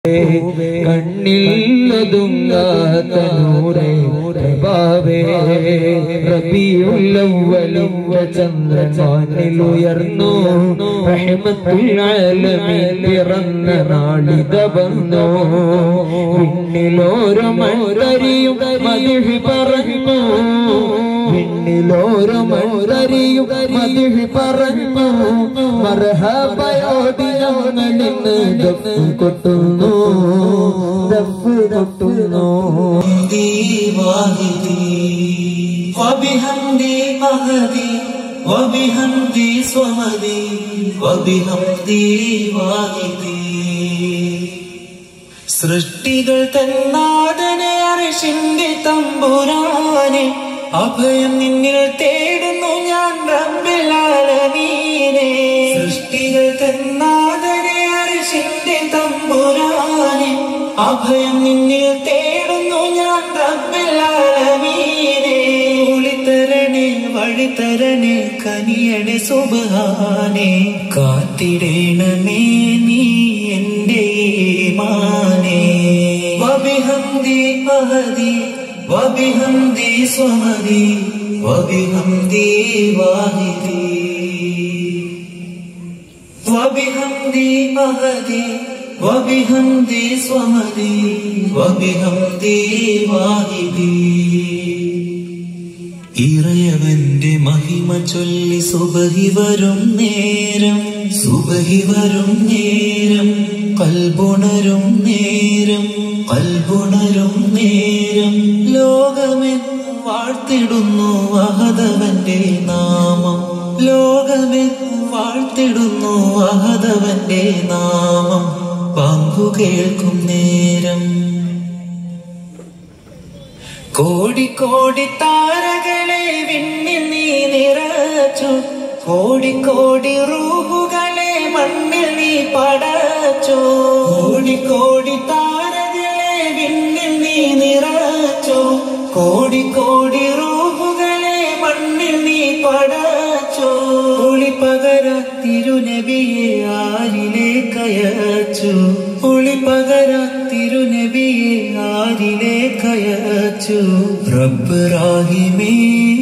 കണ്ണില്ലതുങ്ങാത്ത നൂറേ പ്രഭാവേ റബീഉൽ അവ്വലിന്റെ ചന്ദ്രൻ ഉയർന്നു റഹ്മത്തുൽ ആലമീൻ പിറന്ന നാളിത വന്നു വിണ്ണിലോരോ മഴരിയും മദിഹ് പറഞ്ഞു വിണ്ണിലോരോ മഴരിയും മദിഹ് പറഞ്ഞു മർഹബയോടി ഞങ്ങളിന്ന് ദഫ് കൊട്ടുന്നു ദഫ് കൊട്ടുന്നു وبحمدي مهدي وبحمدي صمدي وبحمدي واحدي സൃഷ്ടികൾ തന്നാദനെ അർശിന്റെ തമ്പുരാനെ അഭയം നിന്നിൽ തേടുന്നു ഞാൻ റബ്ബുൽ ആലമീനെ സൃഷ്ടികൾ തന്നാദനെ അർശിന്റെ തമ്പുരാനെ അഭയം നിന്നിൽ തേടുന്നു ഞാൻ റബ്ബുൽ ആലമീനെ ഒളിതരണേ വഴിതരണേ കനിയണേ സുബ്ഹാനേ കാത്തിടേണമേ നീ എന്റെ ഈമാനെ വബിഹംദി മഹദി വബിഹംദി സ്വമദി വബിഹംദി വാഹിദി വബിഹംദി മഹദി വബിഹംദി സ്വമദി വബിഹംദി വാഹിദി ഇറയവന്റെ മഹിമ ചൊല്ലി സുബഹി വരും നേരം സുബഹി വരും നേരം കൽബുണരും നേരം കൽബുണരും നേരം ലോകമെന്ന് വാഴ്ത്തിടുന്നു അഹദവന്റെ നാമം ലോകമെന്ന് വാഴ്ത്തിടുന്നു അഹദവന്റെ നാമം പങ്കു കേൾക്കും നേരം കോടി കോടി താരകളെ വിണ്ണിൽ നീ നിറച്ചു കോടി കോടി റൂഹുകളെ മണ്ണിൽ നീ പടച്ചു കോടി കോടി താരകളെ വിണ്ണിൽ നീ നിറച്ചു കോടി കോടി റൂഹുകളെ മണ്ണിൽ നീ പടച്ചു ഒളി പകര തിരുനബിയെ ആരിലേക്കയച്ചു ഒളി പകര തിരുനബിയെ ആരിലേക്കയച്ചു റബ്ബ് റാഹിമേ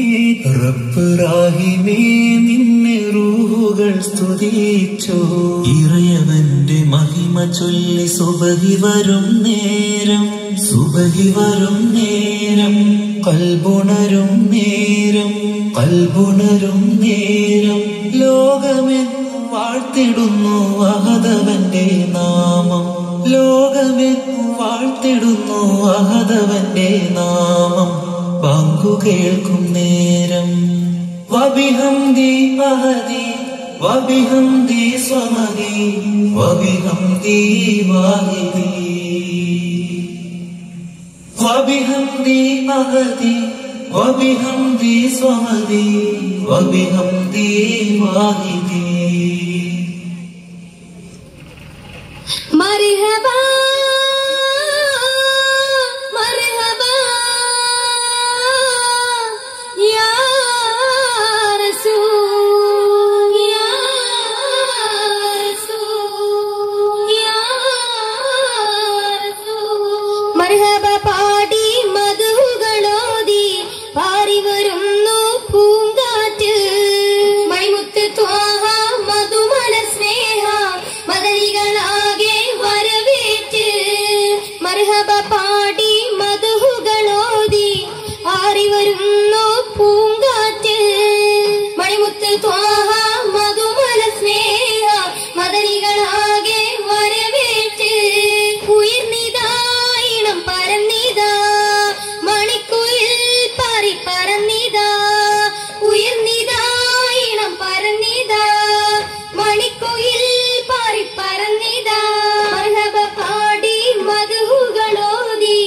നിന്നെ റൂഹുകൾ സ്തുതിച്ചു ഇറയവന്റെ മഹിമ ചൊല്ലി സുബഹി വരും നേരം സുബഹി വരും നേരം കൽബുണരും നേരം കൽബുണരും നേരം ലോകമെന്ന് വാഴ്ത്തിടുന്നു അഹദവന്റെ നാമം ലോകമെന്ന് വാഴ്ത്തിടുന്നു അഹദവന്റെ നാമം പങ്കു കേൾക്കും നേരം വബിഹംദി മഹദി വബിഹംദി സ്വമദി വബിഹംദി വാഹിദി വബിഹംദി മഹദി വബിഹംദി സ്വമദി വബിഹംദി വാഹിദി മർഹബാ മധുകളോതി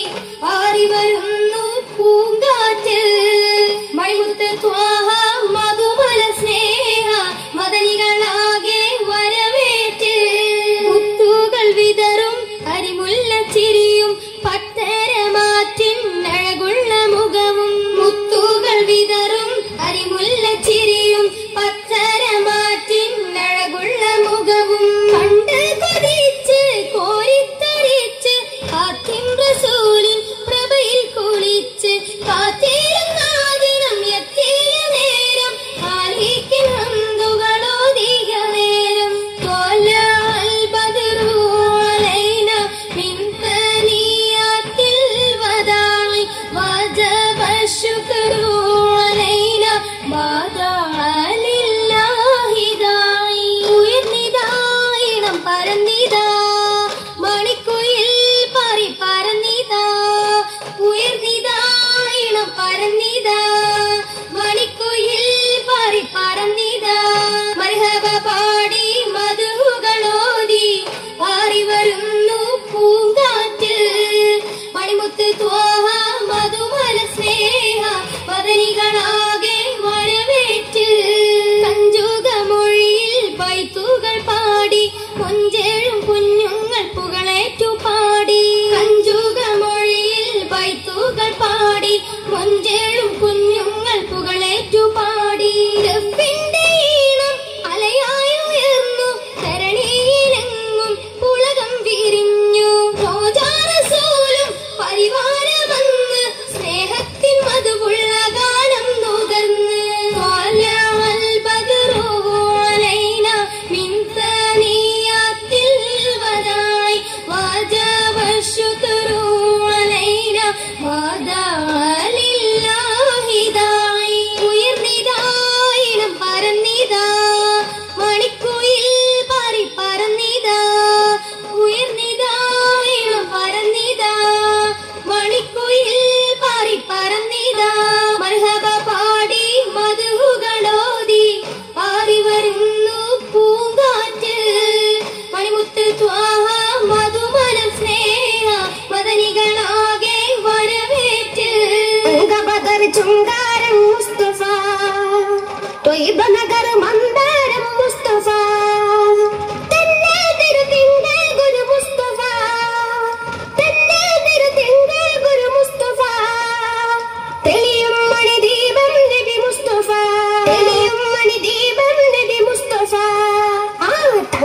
ചുങ്കാരം മുസ്തഫ ത്വയ്ബ നഗർ മന്ദാരം മുസ്തഫ തന്നെ തിരുതിങ്കൾ ഗുരു മുസ്തഫ തന്നെ തിരുതിങ്കൾ ഗുരു മുസ്തഫ തെളിയും മണിദീപം നബി മുസ്തഫ തെളിയും മണിദീപം നബി മുസ്തഫ ആ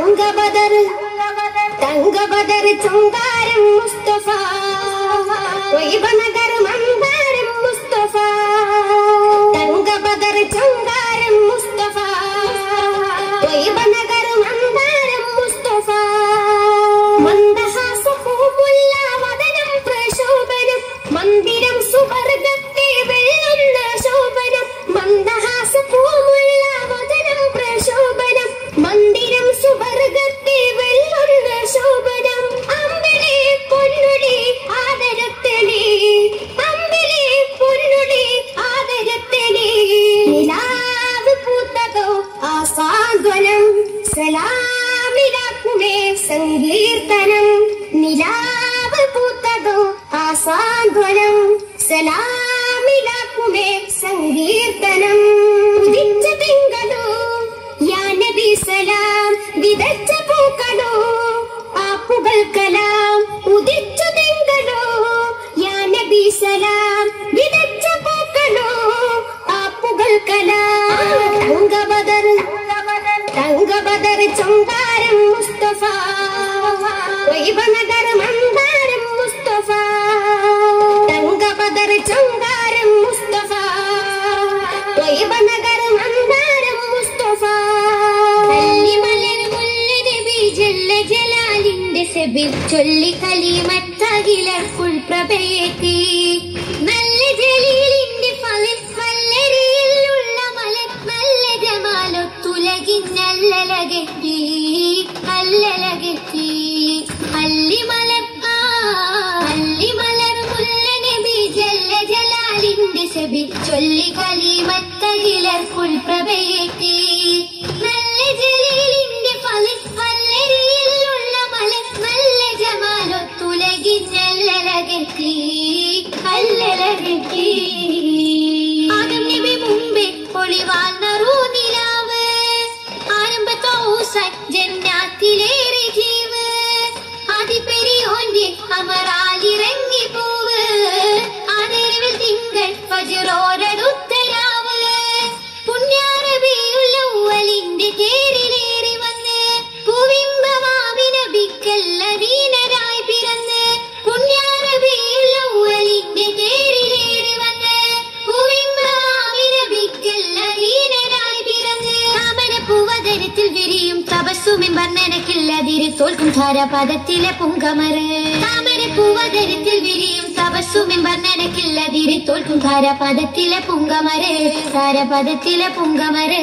തങ്കബദർ ചുങ്കാരം മുസ്തഫ ത്വയ്ബ നഗർ മന്ദാരം മുസ്തഫ തങ്കബദർ ചുങ്കാരം മുസ്തഫ ത്വയ്ബ നഗർ മന്ദാരം മുസ്തഫ മന്ദഹാസപൂമുള്ള വദനം പ്രശോഭനം മന്ദിരം സുവർഗത്തെ വെള്ളുന്ന ശോഭനം മന്ദഹാസപൂമുള്ള വദനം പ്രശോഭനം മന്ദിരം സുവർഗത്തെ വെള്ളുന്ന ശോഭനം അമ്പിളി പൊന്നുടി ആദരത്തലി അമ്പിളി പൊന്നുടി ആദരത്തലി നിലാവ് പൂത്തതോ ആസാദ്വനം സലാമിലാക്കുമേ സങ്കീർത്തനം നിലാവ് പൂത്തതോ ആസാദ്വനം സലാമിലാക്കുമേ സങ്കീർത്തനം ഉദിച്ച തിങ്കളോ യാ നബി സലാം വിതച്ച പൂക്കളോ ആപ്പുകൾ കലാം ഉദിച്ച തിങ്കളോ യാ നബി സലാം വിതച്ച പൂക്കളോ ആപ്പുകൾ കലാം തങ്കബദർ ചുങ്കാരം മുസ്തഫ ത്വയ്ബ നഗർ മന്ദാരം മുസ്തഫ തങ്കബദർ ചുങ്കാരം മുസ്തഫ ത്വയ്ബ നഗർ മന്ദാരം മുസ്തഫ ജല്ല ജലാലിന്റെ സെബിൽ ചൊല്ലി കലിമത്തകിലർക്കുൾ പ്രഭയേറ്റി നല്ല ജലീലിന്റെ ഫല്ലരിയിലുള്ള മലക് നല്ല ജമാലൊത്തുലകിന്നല്ലലകെത്തി അല്ലലകെത്തി അല്ലിമലർ മുല്ല നബി ജല്ല ജലാലിന്റെ സെബിൽ ചൊല്ലി കലിമത്തകിലർക്കുൾ പ്രഭയേറ്റി നല്ല ജലീലിന്റെ ഫല്ലരിയിലുള്ള മലക് നല്ല ജമാലൊത്തുലകിന്നല്ലലകെത്തി അല്ലലകെത്തി ആദം നബി മുമ്പേ ഒളിവാർന്നറൂ നിലാവ് ആരംഭത്തോസായി ജന്നാത്തിലേറെ ജീവ് ആദിപെരിയോന്റെ അമറാലിറങ്ങി പൂവ് ആദരവിൽ തിങ്കൾ ഫജ്റോടടുത്തരാവ് പുണ്യാറബിയുള്ള ഉവലിന്റെ തേരിലേറി വന്ന് പൂവിംബമാമി നബിക്കല്ലദീനരായി പിറന്ന് പുണ്യാറബിയുള്ള ഉവലിന്റെ തേരിലേറി വന്ന് പൂവിംബമാമി നബിക്കല്ലദീനരായി പിറന്ന് താമരപ്പൂവതരത്തിൽ വിരിയും തപസ്സുമിൻ വർണ്ണനക്കില്ലതിരി തോൽക്കും ധാരപദത്തിലെ പുങ്കമര് താമരപ്പൂവതരത്തിൽ വിരിയും തപസ്സുമിൻ വർണ്ണനക്കില്ലതിരി തോൽക്കും ധാരപദത്തിലെ പുങ്കമര് ധാരപദത്തിലെ പുങ്കമര്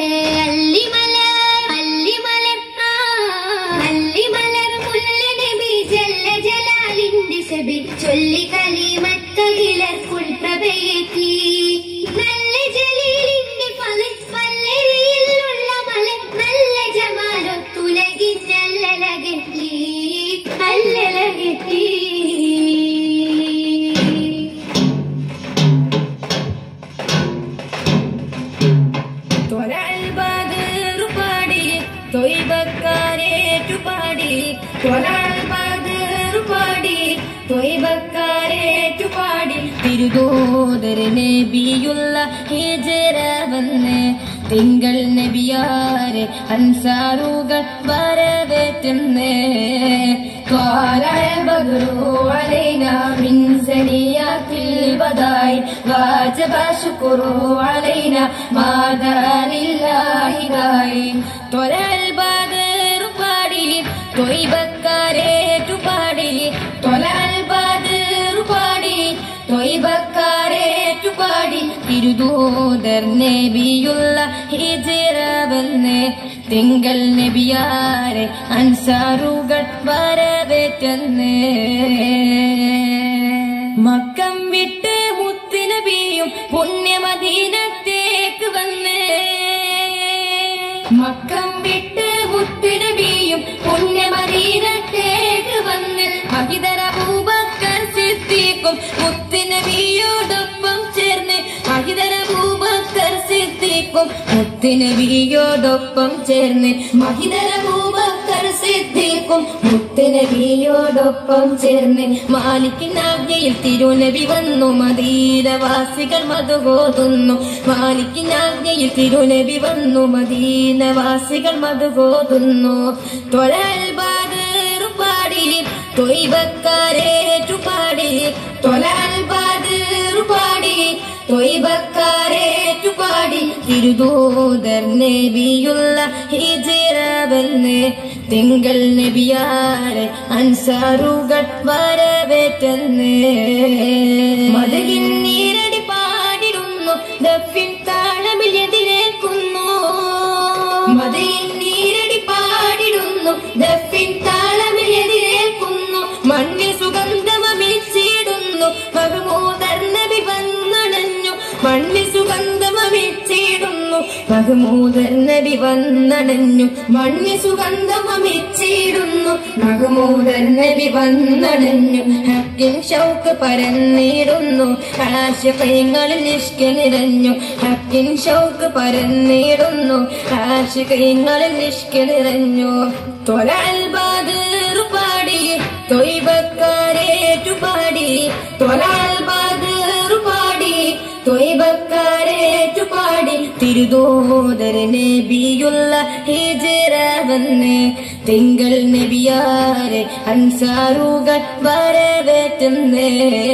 അല്ലിമലർ മുല്ല നബി ജല്ല ജലാലിന്റെ സെബിൽ ചൊല്ലി കലിമത്തകിലർക്കുൾ പ്രഭയേറ്റി നല്ല ജലീലിന്റെ ഫല്ലരിയിലുള്ള മലക് നല്ല ജമാലൊത്തുലകിന്നല്ലലകെത്തി അല്ലലകെത്തി ത്വയ്ബക്കാരേറ്റുപാടി തിരുദൂതർ നബിയുള്ള ഹിജ്റ വന്ന് തിങ്കൾ നബിയാരെ അൻസാറുകൾ വരവേറ്റുന്ന് طلع البدر علينا من سنيات البداء وجب شكره علينا ما دعا لله داعي طلع البدر പാടി ത്വയ്ബക്കാരേറ്റുപാടി طلع البدر പാടി ത്വയ്ബക്കാരേറ്റുപാടി തിരുദൂതർ നബിയുള്ള ഹിജ്റ വന്ന് തിങ്കൾ നബിയാരെ അൻസാറുകൾ വരവേറ്റന്ന് മക്കം വിട്ട് മുത്തുനബിയും പുണ്യമദീനത്തേക്ക് വന്ന് മക്കം വിട്ട് മുത്തുനബിയും പുണ്യമദീനത്തേക്ക് വന്ന് മഹിദർ അബൂബക്കർ സിദ്ദീഖും മുത്തുനബിയോടൊപ്പം ചേർന്ന് മഹിദർ സിദ്ദീഖും മുത്തുനബിയോടൊപ്പം ചേർന്ന് മഹിതര അബൂബക്കർ സിദ്ദീഖും മുത്തുനബിയോടൊപ്പം ചേർന്ന് മാലിക്കിനാജ്ഞയിൽ തിരുനബി വന്നു മദീനവാസികൾ മധുകോതുന്നു മാലിക്കിനാജ്ഞയിൽ തിരുനബി വന്നു മദീനവാസികൾ മധുകോതുന്നു തൊഴൽ ബദർ പാടി തൊയ്ബക്കാരേറ്റു പാടി തൊഴൽ ബദർ പാടി തൊയ്ബക്കാരേറ്റു പാടി തിരുദൂതർ നബിയുള്ള ഹിജ്റ വന്ന് തിങ്കൾ നബിയാരെ അൻസാറുകൾ വരവേറ്റന്ന് മദീൻ നീരടി പാടിടുന്നു ദഫിൻ താളമിൽ എതിരേൽക്കുന്നു മദീൻ നീരടി പാടിടുന്നു ദഫിൻ താളമിൽ എതിരേൽക്കുന്നു മണ്ണിൽ സുഗന്ധമമിച്ചിടുന്നു മഹ്മൂദർ നബി വന്നണഞ്ഞു മണ്ണിൽ സുഗന്ധമമിച്ചിടുന്നു മഹ്മൂദർ നബി വന്നണഞ്ഞു മണ്ണിൽ സുഗന്ധമമിച്ചിടുന്നു മഹ്മൂദർ നബി വന്നണഞ്ഞു ഹക്കിൻ ഷൗക്ക് പരന്നിടുന്നു ആശിഖീങ്ങളിൽ ഇഷ്ക് നിറഞ്ഞു ഹക്കിൻ ഷൗക്ക് പരന്നിടുന്നു ആശിഖീങ്ങളിൽ ഇഷ്ക് നിറഞ്ഞു ത്വലഅൽ ബദർ പാടി തൊയ്ബക്കാരേറ്റു പാടി ത്വലഅൽ ബദർ പാടി തൊയ്ബക്കാരേറ്റു പാടി തിരുദൂതർ നബിയുള്ള ഹിജ്റ വന്ന് തിങ്കൾ നബിയാരെ അൻസാറുകൾ വരവേറ്റുന്നേ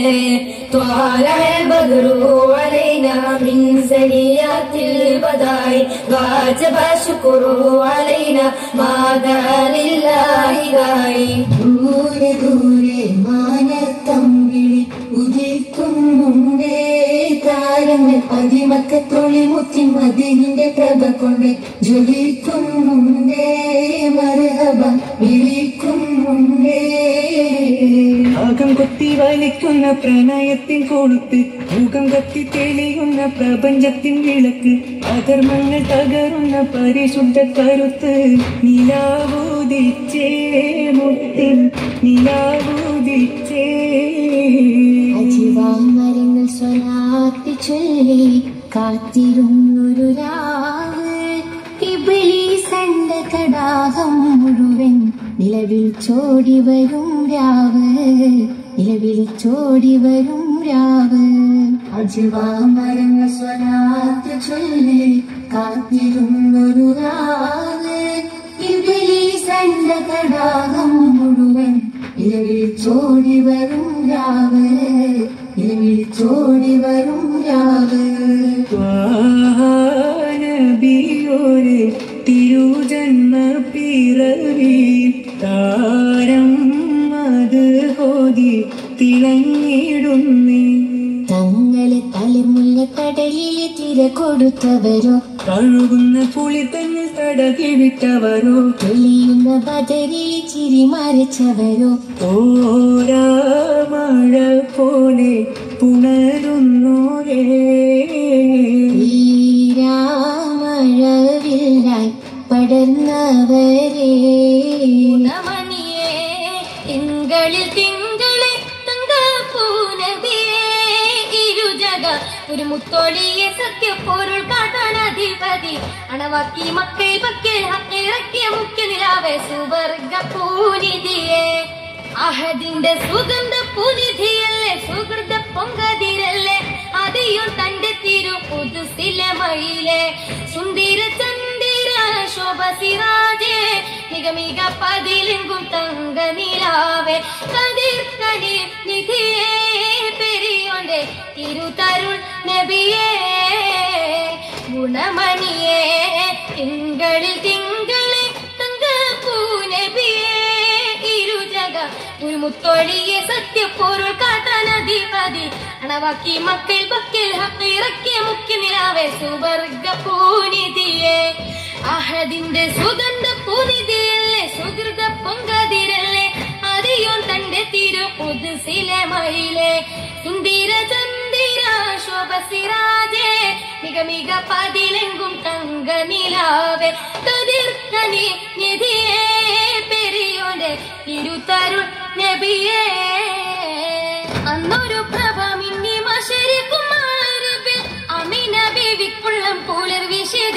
ത്വലഅൽ ബദ്റു അലൈനാ മിൻ സനിയാത്തിൽ ബദാഇ വജബ ശുക്റു അലൈനാ മാദാ ലില്ലാഹി ദാഇ ദൂരെ ദൂരെ മാനത്തമ്പിളി ഉദിക്കുന്നുണ്ടേ താരങ്ങൾ പതിമക്കത്തൊളി മുത്തി മദീനിന്റെ പ്രഭ കൊണ്ട് ജ്വലിക്കുന്നുണ്ടേ മർഹബ വിളിക്കുന്നുണ്ടേ ആകം കൊത്തി വലിക്കുന്ന പ്രണയത്തിൻ കൊളുത്ത് മുഖം കത്തി തെളിയുന്ന പ്രപഞ്ചത്തിൻ വിളക്ക് അധർമ്മങ്ങൾ തകരുന്ന പരിശുദ്ധ കരുത്ത് നിലാവൂതിച്ചേ മുത്തിൽ നിലാവൂതിച്ചേ അജിവാമരങ്ങൾ സ്വലാത്തി ചൊല്ലി കാത്തിരുന്നൊരു രാവ് ഇബ്ലീസന്റെ തടാകം മുഴുവൻ നിലവിളിച്ചോടി വരും രാവ് നിലവിളിച്ചോടി വരും രാവ് അജിവാമരങ്ങൾ സ്വലാത്തി ചൊല്ലി കാത്തിരുന്നൊരു രാവ് ഇബ്ലീസന്റെ തടാകം മുഴുവൻ നിലവിളിച്ചോടി വരും രാവ് നിലവിളിച്ചോടി വരും രാവ് നബിയോരെ തിരുജന്മ പിറവിയിൽ താരം അത് ഹോതി തിളങ്ങിടുന്നേ തങ്ങളെ തളിമുല്ല കടലിൽ തിര കൊടുത്തവരോ കഴുകുന്ന പുളി തന്നെ തടകി വിട്ടവരോ തെളിയുന്ന ബദരിൽ ചിരി മറിച്ചവരോ ഓരാ മഴ പോലെ പുണരുന്നോരേ മഴവില്ലായി പടർന്നവരേ ഗുണമണിയേ തിങ്കളിൽ തിങ്കളെ തങ്കപ്പൂനബിയേ ഇരുജഗ ഒരു മുത്തോളിയെ സത്യപ്പൊരുൾ കാട്ടാനധിപതി അണവാക്കി മക്കൾ പക്കൽ ഹക്കിറക്കിയ മുഖ്യ നിലാവേ സുവർഗ പൂനിധിയെ അഹദിന്റെ സുഗന്ധ പൂനിധിയല്ലേ സുഹൃത പൊങ്കതിരല്ലേ അതിയും തന്റെ തിരു പുതുസിലമയിലെ സുന്ദര ചന്ദിര ശോഭ സിറാജേ മിക പതിലെങ്കും തങ്ക നിലാവേ കതിർ കനി നിധിയേ പെരിയോന്റെ തിരുതരുൾ നബിയേ ഗുണമണിയേ തിങ്കളിൽ തിങ്കളെ തങ്കപ്പൂനബിയേ ഇരുജഗ ഒരു മുത്തോളിയെ സത്യപ്പൊരുൾ കാട്ടാനധിപതി അണവാക്കി മക്കൾ പക്കൽ ഹക്കിറക്കിയ മുഖ്യ നിലാവേ സുവർഗ പൂനിധിയെ അഹദിന്റെ സുഗന്ധ പൂനിധിയല്ലേ സുഹൃത പൊങ്കതിരല്ലേ അതിയും തന്റെ തിരു പുതുസിലമയിലെ സുന്ദര ചന്ദിര ശോഭ സിറാജേ മിക പതിലെങ്കും തങ്ക നിലാവേ കതിർ കനി നിധിയേ പെരിയോന്റെ തിരുതരുൾ നബിയേ അന്നൊരു പ്രഭ മിന്നി മശരിക്കുമാരബിൽ അമിന ബേബിക്കുള്ളം കുളിർ വിശി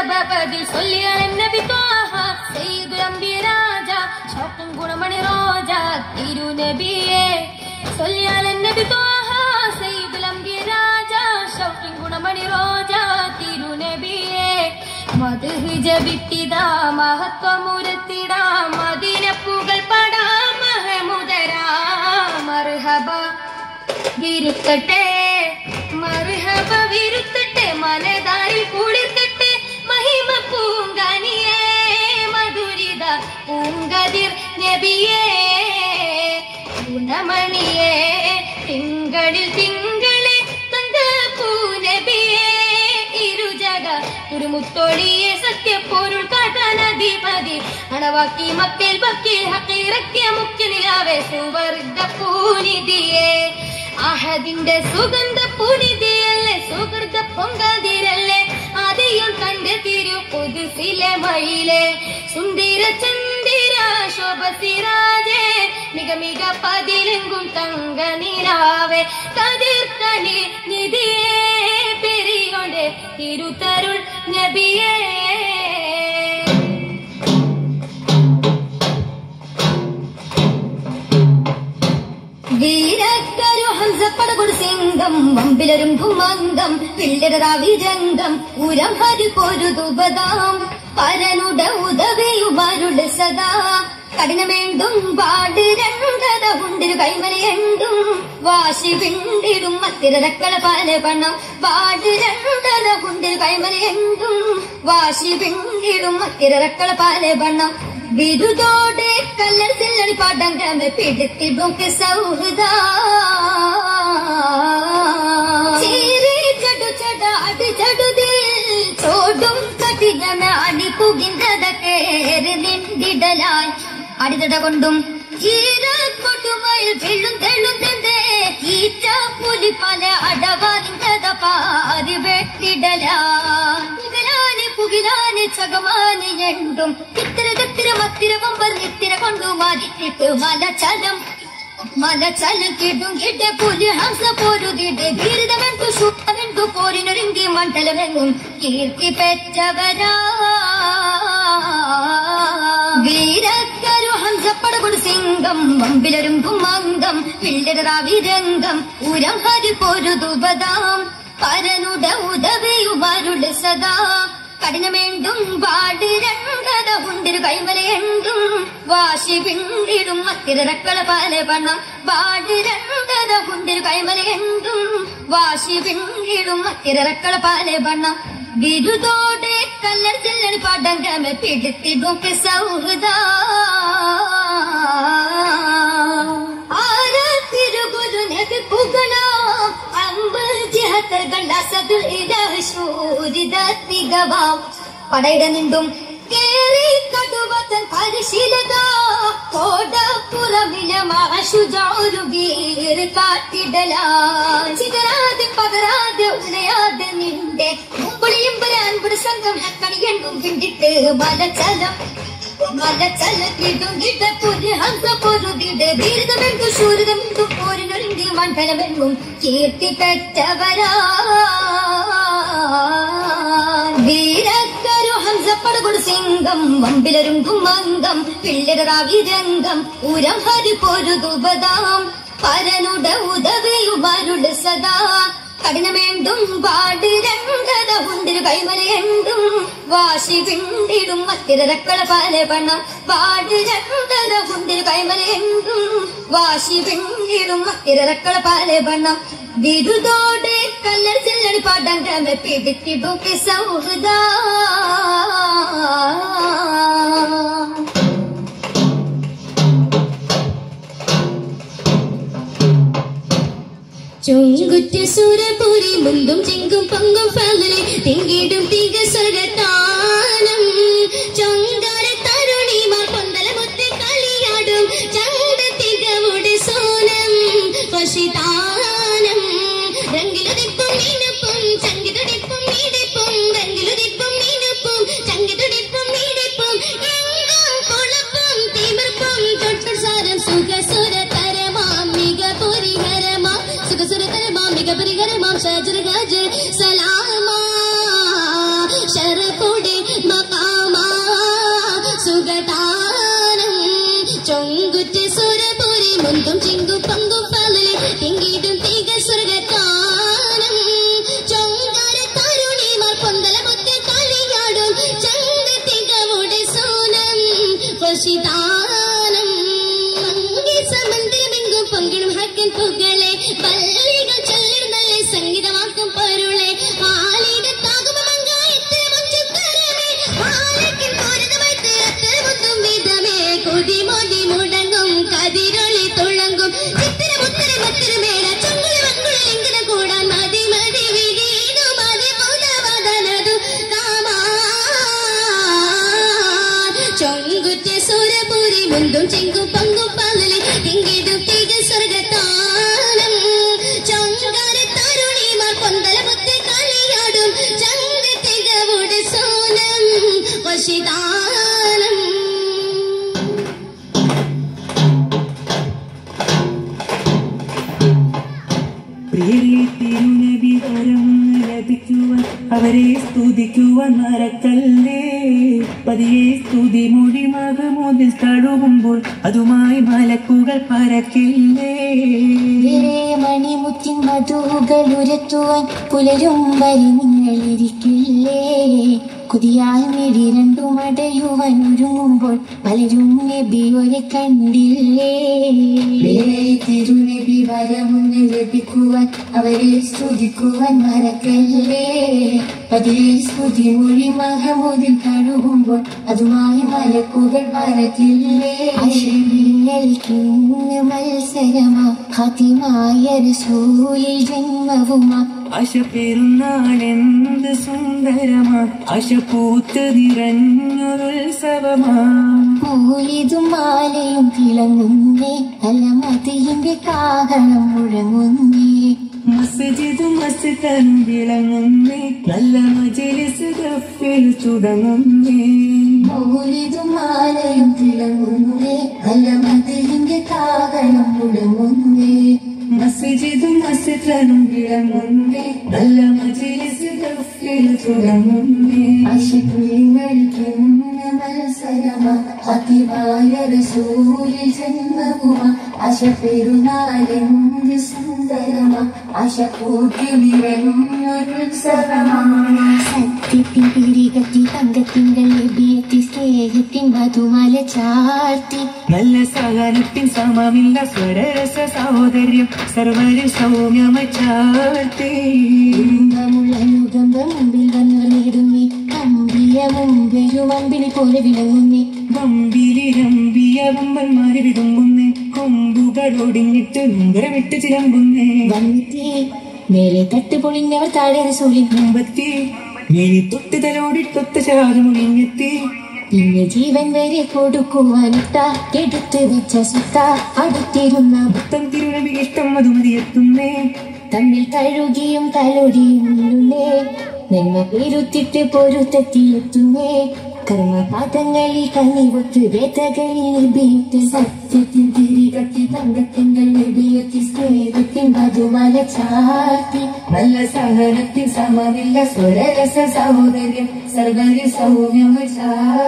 സബബതിൽ സൊല്ലിയാൽ നബി ത്വാഹ സയ്യിദുൽ അംബിയ രാജ ഷൗഖും ഗുണമണി റോജ തിരുനബിയെ സൊല്ലിയാൽ നബി ത്വാഹ സയ്യിദുൽ അംബിയ രാജ ഷൗഖും ഗുണമണി റോജ തിരുനബിയെ മദ്ഹ് ജപിത്തിടാ മഹത്വമുരത്തിടാ മദീന പുകൾ പടാ മഹമുദരാ മർഹബ വിരുത്തട്ടെ മർഹബ വിരുത്തട്ടെ മനതാരിൽ കുളിർത്തട്ടെ മഹിമ പൂങ്കാനിയേ മധുരിത പൂങ്കതിർ നബിയേ ഗുണമണിയേ തിങ്കളിൽ തിങ്കളെ തന്ത പൂനബിയേ ഇരുജഗ തുരുമുത്തോളിയെ സത്യപ്പൊരുൾ കാട്ടാനധിപതി അണവാക്കി മക്കൽ ബക്കിൽ ഹക്കീറക്കിയ മുഖ്യ നിലാവേ സുവർഗ പൂനിധിയേ അഹദിന്റെ സുഗന്ധ പുനിതിയല്ലേ സുഹൃത പൊങ്കാതിരല്ലേ ആദ്യം കണ്ട് തിരു പുതുസിലെ മയിലെ സുന്ദര ചന്ദിര ശോഭസിരാജേ മിക മിക പതിലെങ്കും തങ്ക നിലാവേ കതിർക്കണി നിധിയേ പെരിയോണ്ട് തിരുത്തരുൾ നബിയേ വീരക്കരു ഹംസപ്പടകൊടു സിംഗം വമ്പിലരും കുമംഗം പിള്ളരാവിരംഗം ഉരം ഹരി പൊരുതുപതാം പരനുട ഉദവിയുമാരുടെ സദാ കഠിനമേണ്ടും പാട് രണ്ടത ഉണ്ടിരു കൈമലയെണ്ടും വാശി പിണ്ടിടും മത്തിരക്കള പല പണം പാട് രണ്ടത ഉണ്ടിരു കൈമലയെണ്ടും വാശി പിണ്ടിടും മത്തിരക്കള പല പണം വിരുദോടെ കല്ലർ സില്ലടി പാടങ്കം പിടുത്തിടും സൗഹൃദ ചടു ചട അടി ചടുതിൽ ചോടും കഠിനമ അടി പുകിന്തത കേറി നിന്നിടലായി അടിതട കൊണ്ടും ചീരക്കൊട്ടുമയിൽ വെള്ളും തെള്ളുന്നതേ ഈറ്റ പുലി പല അടവാതിന്തത പാരി വെട്ടിടലായി പുകിലാന് ചകമാന് എണ്ടും ഇത്തിര കത്തിര മത്തിര വമ്പർ നിത്തിര കൊണ്ടു മാതിട്ടിട്ട് മലച്ചലം കിടും കിട്ട പുലി ഹംസ പോരുതിട്ട് ബീരിതമെന്തു ശുദ്ധമെന്തു പോരിനൊരുങ്ങി മണ്ഡലമെങ്ങും കീർത്തി പെറ്റവരാ വീരക്കരു ഹംസപ്പടകൊടു സിംഗം വമ്പിലരും കുമംഗം പിള്ളരാവിരംഗം ഉരം ഹരി പൊരുതുപതാം പരനുട ഉദവിയുമാരുടെ സദാ കഠിനമേണ്ടും പാട് രണ്ടത ഉണ്ടിരു കൈമലയെണ്ടും വാശി പിണ്ടിടും മത്തിരക്കള പല പണം പാട് രണ്ടത ഉണ്ടിരു കൈമലയെണ്ടും വാശി പിണ്ടിടും മത്തിരക്കള പല പണം വിരുദോടെ കല്ലർ ചില്ലടി പാടങ്കം പിടുത്തിടും സൗഹൃദ തിരുഗുരു നബി പുകളാം അമ്പ് ജിഹത്തകൾ അസദുൽ ഇദൂരിദത്തിഗവാം പടയിട നിന്നും കേറി കടുവത്തൻ പരിശീലത കോടപ്പുറമിലെ മഹശുജാരു വീർ കാട്ടിടലാൻ ചിതരാതെ പകരാതെ ഉലയാതെ നിന്റെ മുമ്പുളിയും അൻപുടെ സംഘം കണിയെണ്ടും പിണ്ടിട്ട് മലച്ചലത്തിടും കിട്ട പുലി ഹംസ പൊരുതിട് വീരതമെന്തു ശൂരിതമെന്തു പോരിനൊരുങ്ങി മണ്ഡലമെങ്ങും കീർത്തി പെറ്റവരാ വീരക്കരു ഹംസപ്പടകൊടു സിംഗം വമ്പിലരും കുമംഗം പിള്ളരാവിരംഗം ഉരം ഹരി പൊരുതുപതാം പരനുട ഉദവിയുമാരുടെ സദാ കഠിനമേണ്ടും പാട് രണ്ടത ഉണ്ടിരു കൈമലയെണ്ടും വാശി പിണ്ടിടും മത്തിരക്കള പല പണം പാട് രണ്ടത ഉണ്ടിരു കൈമലയെണ്ടും വാശി പിണ്ടിടും മത്തിരക്കള പല പണം വിരുദോടെ കല്ലർ ചില്ലടി പാടങ്കം പിടുത്തിടും സൗഹൃദ ചൊങ്കുറ്റ സുരപുരി മുന്തും ചിങ്കും പൊങ്കും ഫലനെ തിങ്കിടും തികസുരത്താനം ചൊങ്കാര തരുണിമാർ പൊന്തല മുത്തെ കളിയാടും ചന്ത തികവുടെ സോനം വശിതാനം രംഗിലുതിപ്പും മീനപ്പും ചങ്കിതുടിപ്പും മീടിപ്പും രംഗിലുതിപ്പും മീനപ്പും ചങ്കിതുടിപ്പും മീടിപ്പും എങ്കും കുളപ്പും തിമിർപ്പും തൊട്ടുസാരം സുഖസുര തരമാം മിക പുരിഹരമാം സുഖസുര തരമാം മിക പുരിഹരമാം ഷജർ ഗജർ സലാമാ മുന്തും ചിങ്കും പങ്കും പാലിലെ തിങ്കിടും തീക സ്വർഗത്താനം ചൊങ്കാര താരുണിമാർ പൊന്തല മുത്ത് കളിയാടും ചങ്ക തികവുടെ സോനം കൊശിദാനം സമന്തിരമെങ്കും പങ്കിടും ഹക്കൻ പുകളെ പള്ളികൾ ചൊല്ലിടുന്നല്ലേ സംഗീതമാക്കും പൊരുളെ ആലിടത്താകും മങ്കായത്തിൽ മഞ്ചുക്കരമേ ആലക്കിൻ തോരത് വൈത്ത് അത്ര മുത്തും വിധമേ കുതിമോടി മുടങ്ങും കതിരൊളി തുളങ്ങും ചിത്തിര മുത്തര മത്തിര മേട ചൊങ്കുളി മങ്കുളി ലിംഗന കൂടാൻ മതി മതി വിടീനു മതി മുതവദനതു കാമാ ചൊങ്കുറ്റ സുരപുരി മുന്തും ചിങ്കും പങ്കും പാലിലെ തിങ്കിടും തീക സ്വർഗത്താനം ചൊങ്കാര താരുണിമാർ പൊന്തല മുത്ത് കളിയാടും ചങ്ക തികവുടെ സോനം വശിദാനം പ്രിയരെ തിരുനബി വരമൊന്ന് ലഭിക്കുവാൻ അവരെ സ്തുതിക്കുവാൻ മറക്കല്ലേ പതിയെ സ്തുതി മൊഴി മകമോതിൽ തഴുകുമ്പോൾ അതുമായി മലക്കുകൾ പറക്കില്ലേ മണിമുത്തിൻ മധുകൾ ഉരത്തുവാൻ പുലരും വരെ നിങ്ങളിരിക്കില്ലേ കുതിയാൽ മിടി രണ്ടും അടയുവാൻ ഒരുങ്ങുമ്പോൾ പലരും നബിയോരെ കണ്ടില്ലേ തിരുനബി വരമൊന്ന് ലഭിക്കുവാൻ അവരെ സ്തുതിക്കുവാൻ മറക്കല്ലേ പതിയെ സ്തുതി മൊഴി മഹമൂദിൽ കഴുകുമ്പോൾ അതുമായി മലക്കുകൾ പറക്കില്ലേ മത്സരമാ ഖാതിമായ റസൂലിൽ ജന്മവുമാ ആശ പെരുന്നാളെന്ത് സുന്ദരമാ ആശ പൂത്ത് നിറഞ്ഞൊരുത്സവമാ പൂലിതും മാലയും തിളങ്ങുന്നേ നല്ല മതിയിന്റെ കാഹളം മുഴങ്ങുന്നേ മസ്ജിദും മസ്തനും വിളങ്ങുന്നേ നല്ല മജ്‌ലിസ് ഗഫിൽ തുടങ്ങുന്നേ പൂലിതും മാലയും തിളങ്ങുന്നേ നല്ല മതിയിന്റെ കാഹളം മുഴങ്ങുന്നേ മസ്ജിദും മസ്തനും വിളങ്ങുന്നേ നല്ല മജ്‌ലിസ് ഗഫിൽ തുടങ്ങുന്നേ അശുദ്ധീകരിക്കുന്ന മത്സരമാ ഖാതിമായ റസൂലിൽ ജന്മവുമാ ആശ പെരുന്നാളെന്ത് സുന്ദരമാ ആശ പൂത്തി നിറഞ്ഞൊരുത്സവമാ സത്യത്തിൻ പിരികത്തി തങ്കത്തിങ്കൾ ലഭ്യത്തി സ്നേഹത്തിൻ മധുമല ചാർത്തി നല്ല സഹനത്തിൻ സമമില്ല സ്വരരസ സഹോദര്യം സർവരും സൗമ്യമായി ചാർത്തി അനുകമ്പ മുമ്പിൽ വന്നവർ നേടുന്നേ കമ്പിയ മുമ്പെയും അമ്പിനെ പോലെ വിളങ്ങുന്നേ വമ്പിലിരമ്പിയ വമ്പന്മാര് വിതുമ്പുന്നേ കൊമ്പുകൾ ഒടിഞ്ഞിട്ട് നമ്പരമിട്ട് ചിലമ്പുന്നേ വന്നിട്ടേ മേലെ തട്ട് പൊളിഞ്ഞവർ താഴെ റസൂലിൻ മുമ്പത്തി മേനി തൊട്ട് തലോടിട്ടൊത്ത ശാദമൊഴിഞ്ഞെത്തി പിന്നെ ജീവൻ വരെ കൊടുക്കുവാനിട്ട എടുത്ത് വെച്ച സുത്ത അടുത്തിരുന്ന പുത്തൻ തിരുനബി ഇഷ്ടം മധുമതിയെത്തുന്നേ തമ്മിൽ കഴുകിയും തലോടിയും ഉള്ളുന്നേ നന്മ പെരുത്തിട്ട് പൊരുത്തെത്തിയെത്തുന്നേ കർമ്മപാദങ്ങളിൽ കണ്ണിവൊത്ത് വേദകളിൽ ലഭിയിട്ട് സത്യത്തിൻ തിരികത്തി തങ്കത്തിങ്കൾ ലഭിയെത്തി സ്നേഹത്തിൻ മധുമല ചാർത്തി നല്ല സഹനത്തിൻ സമമില്ല സ്വരരസ സഹോദര്യം സർവരും സൗമ്യമായി ചാർത്തി